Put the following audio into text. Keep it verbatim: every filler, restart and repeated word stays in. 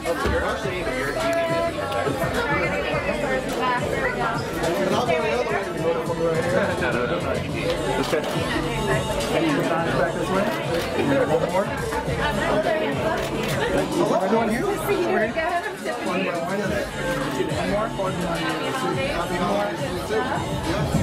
you're actually you're eating it. No, no, no, no. Just good. Any of the signs back this way? One more. Everyone here? Over here? One more. One more. One more.